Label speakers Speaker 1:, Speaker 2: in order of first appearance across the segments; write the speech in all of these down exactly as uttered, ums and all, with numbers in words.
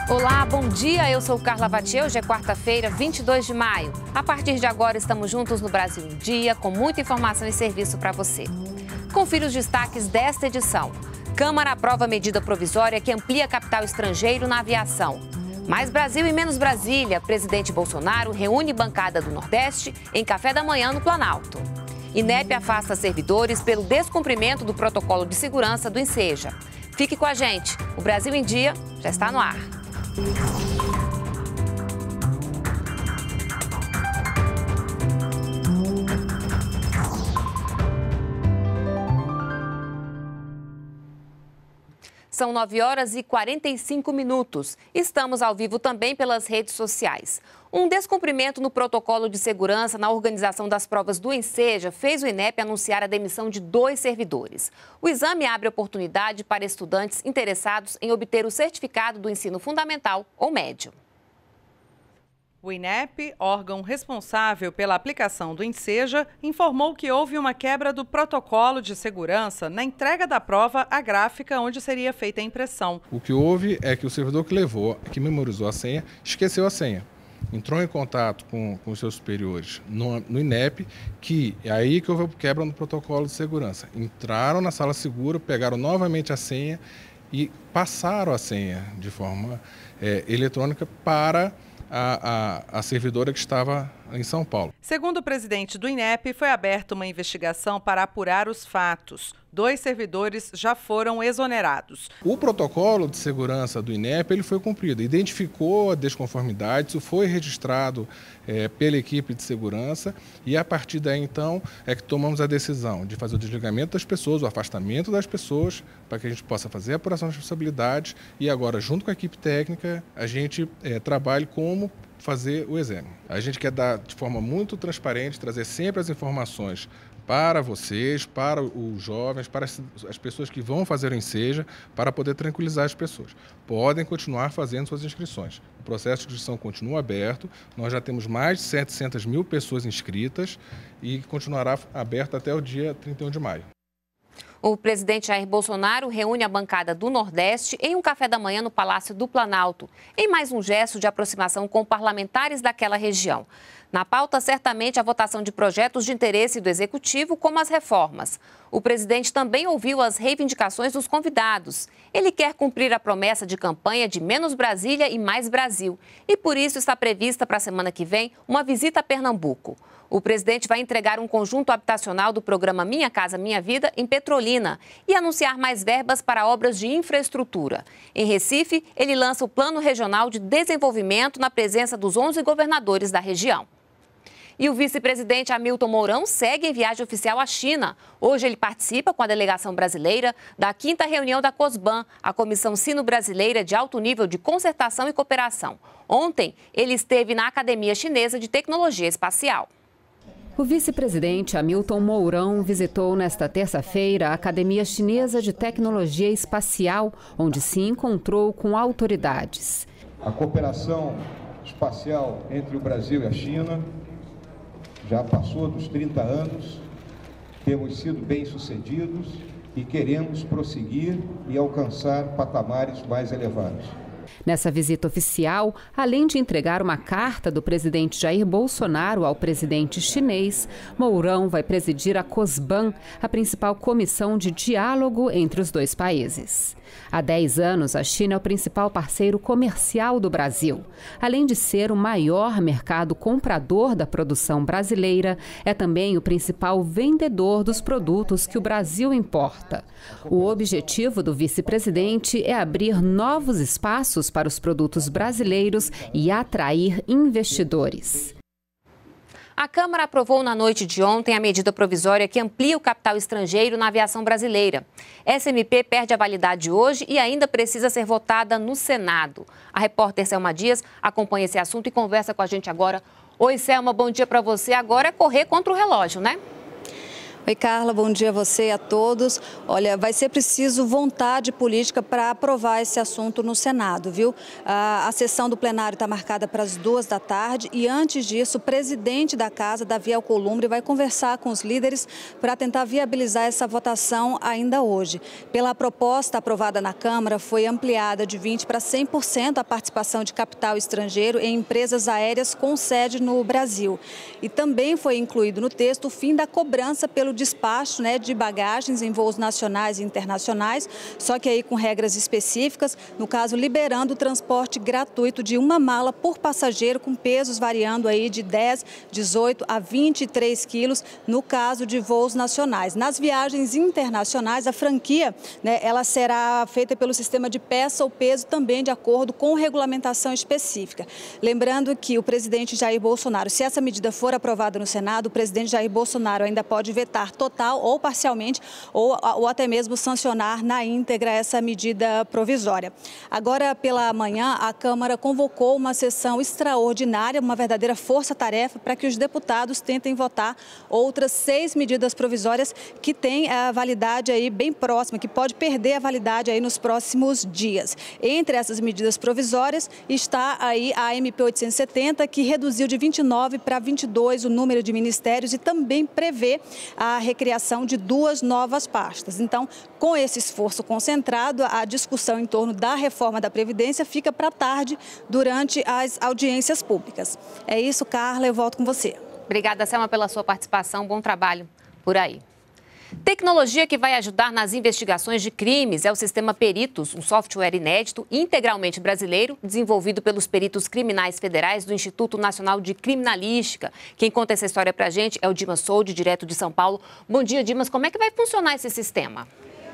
Speaker 1: Olá, bom dia. Eu sou Carla Vatier. Hoje é quarta-feira, vinte e dois de maio. A partir de agora, estamos juntos no Brasil em Dia, com muita informação e serviço para você. Confira os destaques desta edição. Câmara aprova medida provisória que amplia capital estrangeiro na aviação. Mais Brasil e menos Brasília. Presidente Bolsonaro reúne bancada do Nordeste em café da manhã no Planalto. INEP afasta servidores pelo descumprimento do protocolo de segurança do Enseja. Fique com a gente. O Brasil em Dia já está no ar. São nove horas e quarenta e cinco minutos. Estamos ao vivo também pelas redes sociais. Um descumprimento no protocolo de segurança na organização das provas do Enseja fez o INEP anunciar a demissão de dois servidores. O exame abre oportunidade para estudantes interessados em obter o certificado do ensino fundamental ou médio.
Speaker 2: O INEP, órgão responsável pela aplicação do Enseja, informou que houve uma quebra do protocolo de segurança na entrega da prova à gráfica onde seria feita a impressão.
Speaker 3: O que houve é que o servidor que levou, que memorizou a senha, esqueceu a senha. Entrou em contato com, com os seus superiores no, no INEP, que é aí que houve a quebra no protocolo de segurança. Entraram na sala segura, pegaram novamente a senha e passaram a senha de forma é, eletrônica para A, a, a servidora que estava em São Paulo.
Speaker 2: Segundo o presidente do INEP, foi aberta uma investigação para apurar os fatos. Dois servidores já foram exonerados.
Speaker 3: O protocolo de segurança do INEP ele foi cumprido, identificou a desconformidade, isso foi registrado é, pela equipe de segurança e a partir daí então é que tomamos a decisão de fazer o desligamento das pessoas, o afastamento das pessoas para que a gente possa fazer a apuração de responsabilidades e agora junto com a equipe técnica a gente é, trabalhe como fazer o exame. A gente quer dar de forma muito transparente, trazer sempre as informações para vocês, para os jovens, para as pessoas que vão fazer o Enseja, para poder tranquilizar as pessoas. Podem continuar fazendo suas inscrições. O processo de inscrição continua aberto, nós já temos mais de setecentas mil pessoas inscritas e continuará aberto até o dia trinta e um de maio.
Speaker 1: O presidente Jair Bolsonaro reúne a bancada do Nordeste em um café da manhã no Palácio do Planalto, em mais um gesto de aproximação com parlamentares daquela região. Na pauta, certamente, a votação de projetos de interesse do Executivo, como as reformas. O presidente também ouviu as reivindicações dos convidados. Ele quer cumprir a promessa de campanha de menos Brasília e mais Brasil. E, por isso, está prevista para a semana que vem uma visita a Pernambuco. O presidente vai entregar um conjunto habitacional do programa Minha Casa Minha Vida em Petrolina e anunciar mais verbas para obras de infraestrutura. Em Recife, ele lança o Plano Regional de Desenvolvimento na presença dos onze governadores da região. E o vice-presidente Hamilton Mourão segue em viagem oficial à China. Hoje ele participa com a delegação brasileira da quinta reunião da COSBAN, a Comissão Sino-Brasileira de Alto Nível de Concertação e Cooperação. Ontem, ele esteve na Academia Chinesa de Tecnologia Espacial.
Speaker 4: O vice-presidente Hamilton Mourão visitou nesta terça-feira a Academia Chinesa de Tecnologia Espacial, onde se encontrou com autoridades.
Speaker 5: A cooperação espacial entre o Brasil e a China já passou dos trinta anos, temos sido bem-sucedidos e queremos prosseguir e alcançar patamares mais elevados.
Speaker 4: Nessa visita oficial, além de entregar uma carta do presidente Jair Bolsonaro ao presidente chinês, Mourão vai presidir a COSBAN, a principal comissão de diálogo entre os dois países. Há dez anos, a China é o principal parceiro comercial do Brasil. Além de ser o maior mercado comprador da produção brasileira, é também o principal vendedor dos produtos que o Brasil importa. O objetivo do vice-presidente é abrir novos espaços para os produtos brasileiros e atrair investidores.
Speaker 1: A Câmara aprovou na noite de ontem a medida provisória que amplia o capital estrangeiro na aviação brasileira. Essa M P perde a validade hoje e ainda precisa ser votada no Senado. A repórter Selma Dias acompanha esse assunto e conversa com a gente agora. Oi, Selma, bom dia para você. Agora é correr contra o relógio, né?
Speaker 6: Oi, Carla, bom dia a você e a todos. Olha, vai ser preciso vontade política para aprovar esse assunto no Senado, viu? A, a sessão do plenário está marcada para as duas da tarde e, antes disso, o presidente da Casa, Davi Alcolumbre, vai conversar com os líderes para tentar viabilizar essa votação ainda hoje. Pela proposta aprovada na Câmara, foi ampliada de vinte por cento para cem por cento a participação de capital estrangeiro em empresas aéreas com sede no Brasil. E também foi incluído no texto o fim da cobrança pelo despacho, né, de bagagens em voos nacionais e internacionais, só que aí com regras específicas, no caso liberando o transporte gratuito de uma mala por passageiro com pesos variando aí de dez, dezoito a vinte e três quilos no caso de voos nacionais. Nas viagens internacionais, a franquia, né, ela será feita pelo sistema de peça ou peso também de acordo com regulamentação específica. Lembrando que o presidente Jair Bolsonaro, se essa medida for aprovada no Senado, o presidente Jair Bolsonaro ainda pode vetar total ou parcialmente ou, ou até mesmo sancionar na íntegra essa medida provisória. Agora, pela manhã, a Câmara convocou uma sessão extraordinária, uma verdadeira força-tarefa para que os deputados tentem votar outras seis medidas provisórias que têm a validade aí bem próxima, que pode perder a validade aí nos próximos dias. Entre essas medidas provisórias está aí a M P oitocentos e setenta, que reduziu de vinte e nove para vinte e dois o número de ministérios e também prevê a recriação de duas novas pastas. Então, com esse esforço concentrado, a discussão em torno da reforma da Previdência fica para tarde durante as audiências públicas. É isso, Carla, eu volto com você.
Speaker 1: Obrigada, Selma, pela sua participação. Bom trabalho por aí. Tecnologia que vai ajudar nas investigações de crimes é o sistema Peritos, um software inédito, integralmente brasileiro, desenvolvido pelos peritos criminais federais do Instituto Nacional de Criminalística. Quem conta essa história pra gente é o Dimas Soldi, direto de São Paulo. Bom dia, Dimas. Como é que vai funcionar esse sistema?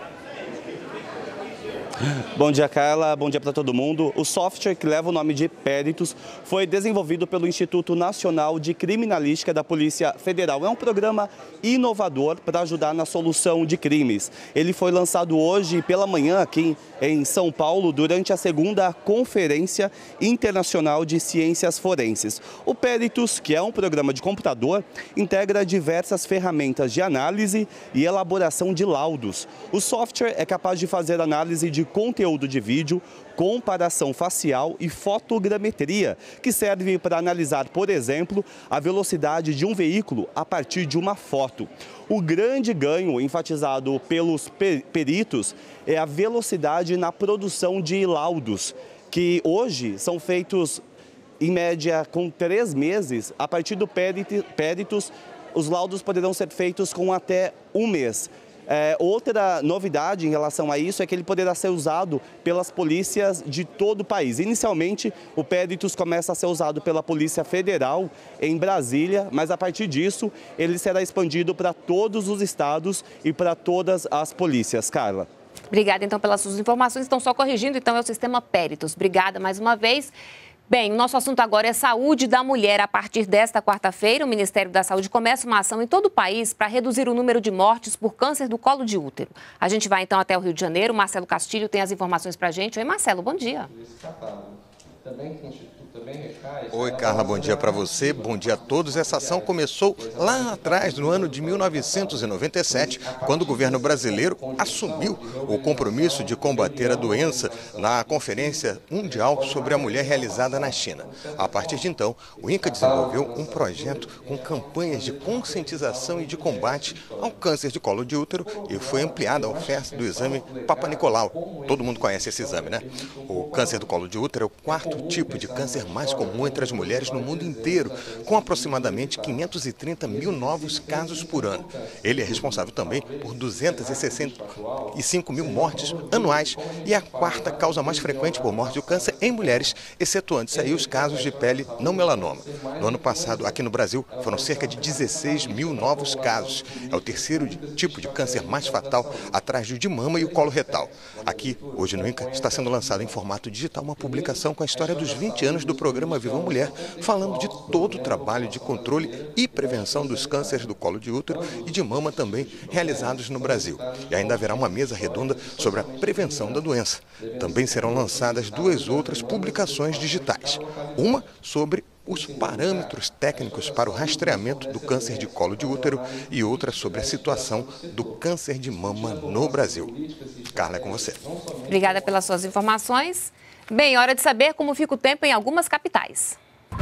Speaker 7: Bom dia, Carla. Bom dia para todo mundo. O software, que leva o nome de Peritos, foi desenvolvido pelo Instituto Nacional de Criminalística da Polícia Federal. É um programa inovador para ajudar na solução de crimes. Ele foi lançado hoje pela manhã aqui em São Paulo durante a segunda Conferência Internacional de Ciências Forenses. O Peritos, que é um programa de computador, integra diversas ferramentas de análise e elaboração de laudos. O software é capaz de fazer análise de conteúdo de vídeo, comparação facial e fotogrametria, que serve para analisar, por exemplo, a velocidade de um veículo a partir de uma foto. O grande ganho enfatizado pelos peritos é a velocidade na produção de laudos, que hoje são feitos em média com três meses. A partir do Peritos, os laudos poderão ser feitos com até um mês. É, outra novidade em relação a isso é que ele poderá ser usado pelas polícias de todo o país. Inicialmente, o Peritos começa a ser usado pela Polícia Federal em Brasília, mas a partir disso ele será expandido para todos os estados e para todas as polícias. Carla.
Speaker 1: Obrigada, então, pelas suas informações. Estão só corrigindo, então, é o sistema Peritos. Obrigada mais uma vez. Bem, o nosso assunto agora é saúde da mulher. A partir desta quarta-feira, o Ministério da Saúde começa uma ação em todo o país para reduzir o número de mortes por câncer do colo de útero. A gente vai então até o Rio de Janeiro. Marcelo Castilho tem as informações para a gente. Oi, Marcelo, bom dia.
Speaker 8: Oi, Carla, bom dia para você, bom dia a todos. Essa ação começou lá atrás, no ano de mil novecentos e noventa e sete, quando o governo brasileiro assumiu o compromisso de combater a doença na Conferência Mundial sobre a Mulher realizada na China. A partir de então, o INCA desenvolveu um projeto com campanhas de conscientização e de combate ao câncer de colo de útero e foi ampliada a oferta do exame Papa Nicolau. Todo mundo conhece esse exame, né? O câncer do colo de útero é o quarto tipo de câncer mais comum entre as mulheres no mundo inteiro, com aproximadamente quinhentos e trinta mil novos casos por ano. Ele é responsável também por duzentas e sessenta e cinco mil mortes anuais e é a quarta causa mais frequente por morte do câncer em mulheres, excetuando-se aí os casos de pele não melanoma. No ano passado, aqui no Brasil, foram cerca de dezesseis mil novos casos. É o terceiro tipo de câncer mais fatal, atrás do de mama e o colo retal. Aqui, hoje no INCA, está sendo lançada em formato digital uma publicação com a história dos vinte anos do programa Viva Mulher, falando de todo o trabalho de controle e prevenção dos cânceres do colo de útero e de mama também realizados no Brasil. E ainda haverá uma mesa redonda sobre a prevenção da doença. Também serão lançadas duas outras publicações digitais. Uma sobre os parâmetros técnicos para o rastreamento do câncer de colo de útero e outra sobre a situação do câncer de mama no Brasil. Carla, é com você.
Speaker 1: Obrigada pelas suas informações. Bem, hora de saber como fica o tempo em algumas capitais.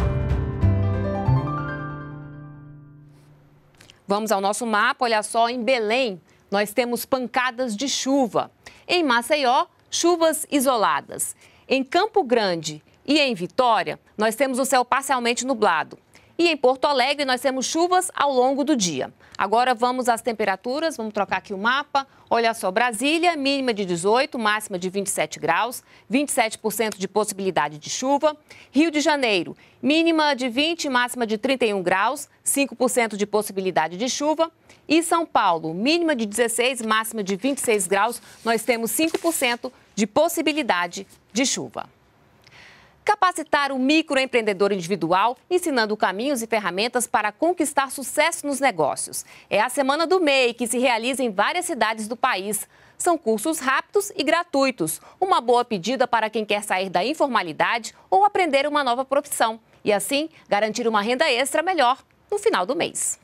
Speaker 1: Vamos ao nosso mapa, olha só, em Belém nós temos pancadas de chuva. Em Maceió, chuvas isoladas. Em Campo Grande e em Vitória, nós temos o céu parcialmente nublado. E em Porto Alegre, nós temos chuvas ao longo do dia. Agora vamos às temperaturas, vamos trocar aqui o mapa. Olha só, Brasília, mínima de dezoito, máxima de vinte e sete graus, vinte e sete por cento de possibilidade de chuva. Rio de Janeiro, mínima de vinte, máxima de trinta e um graus, cinco por cento de possibilidade de chuva. E São Paulo, mínima de dezesseis, máxima de vinte e seis graus, nós temos cinco por cento de possibilidade de chuva. Capacitar o microempreendedor individual, ensinando caminhos e ferramentas para conquistar sucesso nos negócios. É a Semana do M E I, que se realiza em várias cidades do país. São cursos rápidos e gratuitos, uma boa pedida para quem quer sair da informalidade ou aprender uma nova profissão e, assim, garantir uma renda extra melhor no final do mês.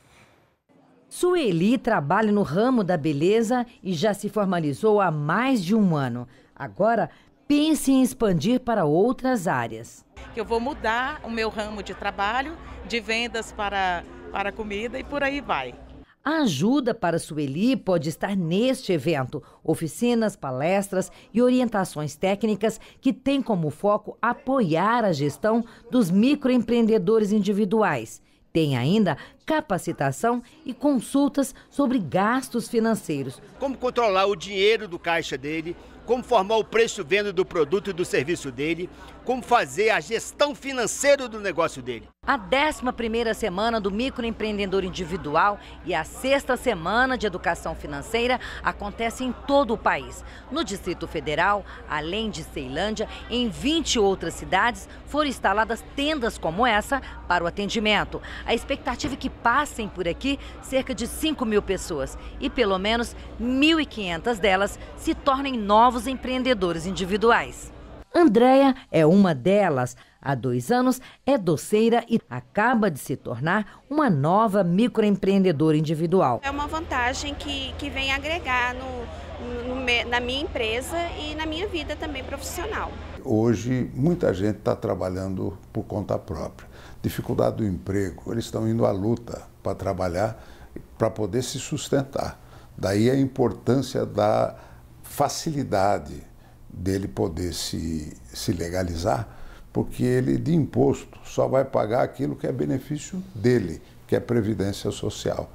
Speaker 9: Sueli trabalha no ramo da beleza e já se formalizou há mais de um ano. Agora, pense em expandir para outras áreas.
Speaker 10: Eu vou mudar o meu ramo de trabalho, de vendas para, para comida e por aí vai.
Speaker 9: A ajuda para Sueli pode estar neste evento. Oficinas, palestras e orientações técnicas que têm como foco apoiar a gestão dos microempreendedores individuais. Tem ainda capacitação e consultas sobre gastos financeiros.
Speaker 11: Como controlar o dinheiro do caixa dele, como formar o preço-venda do produto e do serviço dele, como fazer a gestão financeira do negócio dele.
Speaker 9: A décima primeira semana do microempreendedor individual e a sexta semana de educação financeira acontece em todo o país. No Distrito Federal, além de Ceilândia, em vinte outras cidades foram instaladas tendas como essa para o atendimento. A expectativa é que passem por aqui cerca de cinco mil pessoas e pelo menos mil e quinhentas delas se tornem novos empreendedores individuais. Andréia é uma delas. Há dois anos é doceira e acaba de se tornar uma nova microempreendedora individual.
Speaker 12: É uma vantagem que, que vem agregar no, no, na minha empresa e na minha vida também profissional.
Speaker 13: Hoje muita gente está trabalhando por conta própria. Dificuldade do emprego, eles estão indo à luta para trabalhar, para poder se sustentar. Daí a importância da facilidade dele poder se, se legalizar, porque ele de imposto só vai pagar aquilo que é benefício dele, que é previdência social.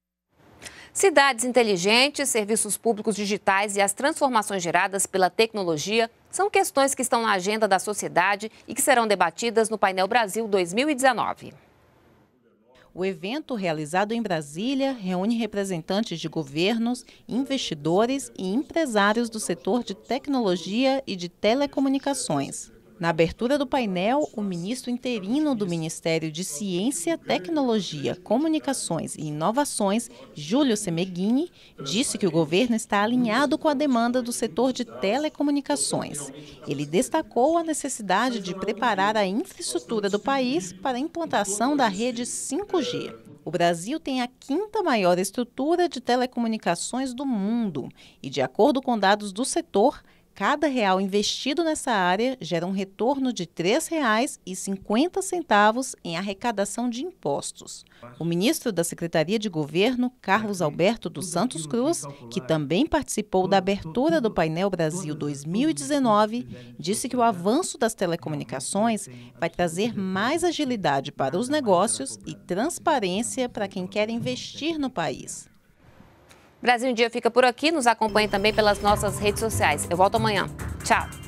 Speaker 1: Cidades inteligentes, serviços públicos digitais e as transformações geradas pela tecnologia são questões que estão na agenda da sociedade e que serão debatidas no Painel Brasil dois mil e dezenove.
Speaker 14: O evento, realizado em Brasília, reúne representantes de governos, investidores e empresários do setor de tecnologia e de telecomunicações. Na abertura do painel, o ministro interino do Ministério de Ciência, Tecnologia, Comunicações e Inovações, Júlio Semeghini, disse que o governo está alinhado com a demanda do setor de telecomunicações. Ele destacou a necessidade de preparar a infraestrutura do país para a implantação da rede cinco G. O Brasil tem a quinta maior estrutura de telecomunicações do mundo e, de acordo com dados do setor, cada real investido nessa área gera um retorno de três reais e cinquenta centavos em arrecadação de impostos. O ministro da Secretaria de Governo, Carlos Alberto dos Santos Cruz, que também participou da abertura do Painel Brasil dois mil e dezenove, disse que o avanço das telecomunicações vai trazer mais agilidade para os negócios e transparência para quem quer investir no país.
Speaker 1: Brasil em Dia fica por aqui. Nos acompanhe também pelas nossas redes sociais. Eu volto amanhã. Tchau.